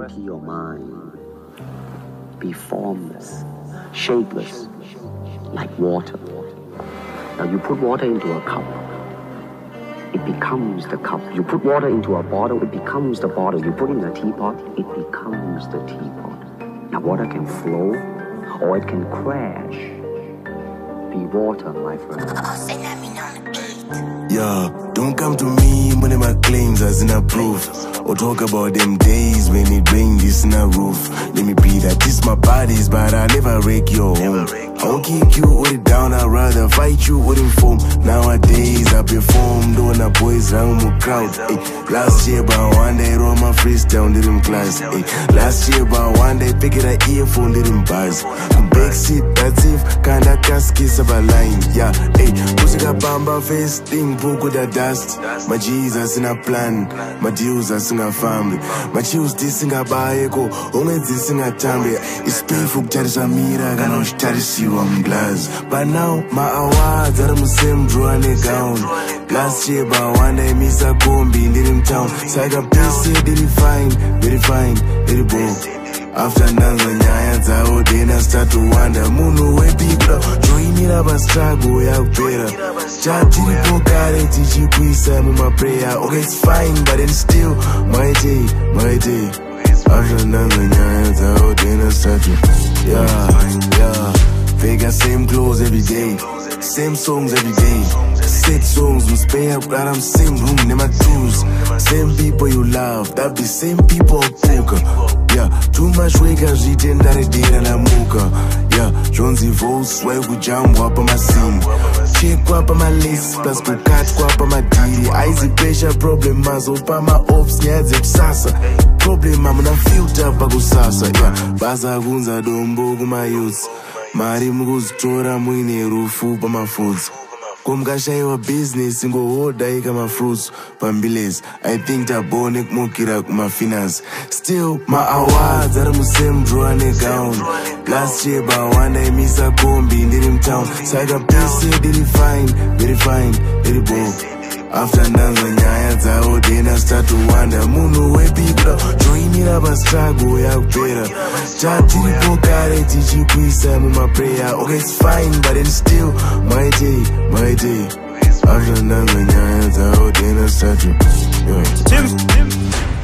empty your mind. Be formless, shapeless, like water. Now you put water into a cup, it becomes the cup. You put water into a bottle, it becomes the bottle. You put in a teapot, it becomes the teapot. Now water can flow, or it can crash. Be water, my friend. Yeah, don't come to me when my claims as in a proof. Or talk about them days when it rained, this in a roof. Let me be that this my bodies, but I never wreck your home. I won't kick you with it down, I'd rather fight you with inform. Nowadays I perform, doing the boys round the crowd. Ay, last year by one day, roll my freestyle, didn't class. Ay, last year by one day, pick it an earphone, didn't buzz. Backseat, that's if, kinda casket of a line. Yeah, ay, music a bamba face, thing book with the dust. My Jesus in a plan, my deals are sing a family. My choose this sing a baeko, only this sing a tambi. It's painful, Charisha Mira, gonna cherish you, I'm glass. But now, my awards are the same, drawing it down. Last year, by one day, Miss a combi in the town. So I got PC, very fine, very bold. After Nanza Nyanza, oh, then I start to wonder. Munu, where people join me up a struggle, we are better. Chatty, Pokare, Tichi, please, I'm in my prayer. Okay, it's fine, but then still, my day. After Nanza Nyanza, oh, then I start to, yeah. They got same clothes every day, same songs every day. Set songs, we spare up, I'm same room, never choose. Same people you love, that be same people poker. Yeah, too much weight can retain that it did and I muka. Yeah, Jonesy VOLTZ, why we jump up on my scene. Check up on my list, plus go cut up on my deal. Easy pressure problem, mazo pa my ops, nyaze psasa. Problem, I'm gonna filter bago sasa. Yeah, baza gunza dombo kuma youths. Mari mukuztora muine rufu pa my foods. Kumkashaiwa business ngohoda ika my fruits pambiles. I think tabone kumukira kuma finance. Still my awards are the same drawing it down. Last year by one day miss a combi in the town. So I got PC, very fine, very bold. After Nanza Nyanza, oh, then I start to wonder. Munu, where people join me up a struggle, we are better. Chatty, Pokare, Tichi, please, I'm in my prayer. Okay, it's fine, but then still, my day. After Nanza Nyanza, oh, then I start to, yeah.